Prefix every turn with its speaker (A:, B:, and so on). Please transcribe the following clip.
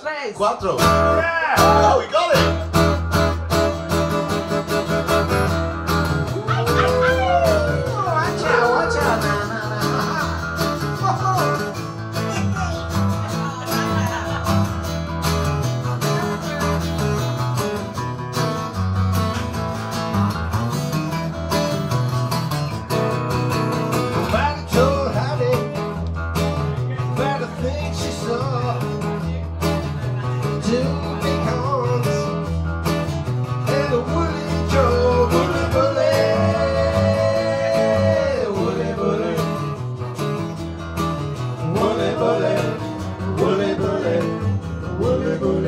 A: tres.
B: cuatro.
A: Yeah.
B: Oh, we got it.
A: Watch out, na.
B: Back told Hattie about the things she saw. Two big horns and a woolly jaw. Woolly bully, woolly bully, woolly bully, woolly bully, woolly bully.